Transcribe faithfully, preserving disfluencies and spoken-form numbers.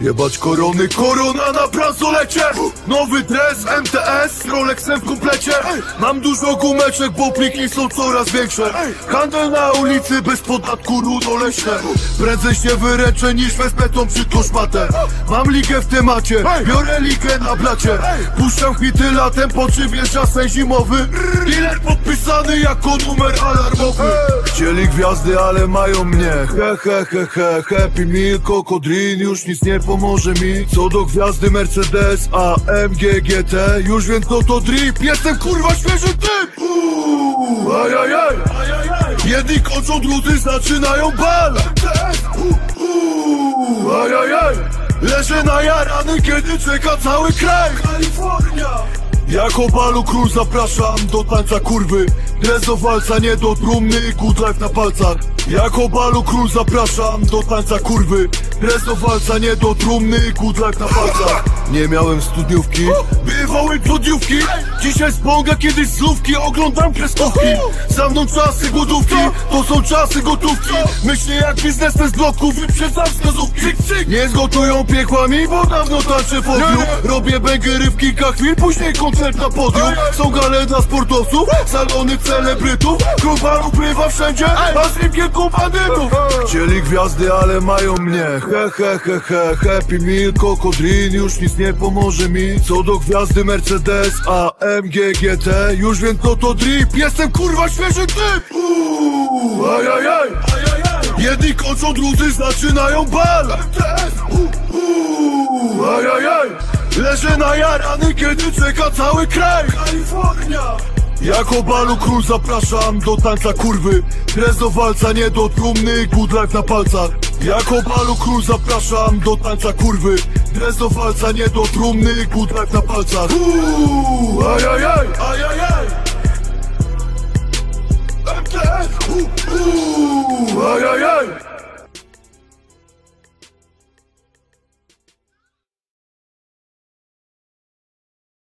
Jebać korony, korona na bransolecie. Nowy dres, M T S, z Rolexem w komplecie. Mam dużo gumeczek, bo pliki są coraz większe. Handel na ulicy, bez podatku rudo leśne. Prędzej się wyręczę, niż wezmę tą brzydką szmatę. Mam ligę w temacie, biorę ligę na blacie. Puszczam hity latem, po czym wjeżdża sen zimowy. Dealer podpisany jako numer alarmowy. Chcieli gwiazdy, ale mają mnie. He he he he, Happy Meal, Kokodrin, już nic nie pomoże mi. Co do gwiazdy Mercedes, A M G G T, już wiem kto to drip, jestem kurwa świeży typ. Uuu, ajajaj, jedni kończą, drudzy zaczynają bal. Uuu, ajajaj, leżę najarany, kiedy czeka cały kraj. Kalifornia. Jako balu król zapraszam do tańca kurwy. Dres do walca, nie do trumny, good life na palcach. Jako balu król zapraszam do tańca kurwy. Dres do walca, nie do trumny, good life na palcach. Nie miałem studniówki, bywały studniówki. Dzisiaj spąga, kiedyś słówki, oglądam kreskówki. Za mną czasy głodówki, to są czasy gotówki. Myślę jak biznesmen z bloków, wyprzedzam wskazówki. Nie zgotują piekłami, bo dawno tańczę w ogniu. Robię bęgery w kilka chwil, później koncert na podium. Są gale dla sportowców, salony celebrytów. Gruba upływa wszędzie, a z nim kilku bandytów. Chcieli gwiazdy, ale mają mnie. He he he he, Happy Meal, Kokodrin, już nic nie pomoże mi. Co do gwiazdy Mercedes, A M G G T, już wiem kto to drip, jestem kurwa świeży typ. Uuu, ajajaj, jedni kończą, drudzy zaczynają bal. Uuu, ajajaj, leżę najarany, kiedy czeka cały kraj. Kalifornia. Jako balu król zapraszam do tańca kurwy. Dres do walca, nie do trumny, good life na palcach. Jako balu król zapraszam do tańca kurwy. Dres do walca, nie do trumny, good life na palcach. Uuu, ajajaj, ajajaj, M T S, uuu,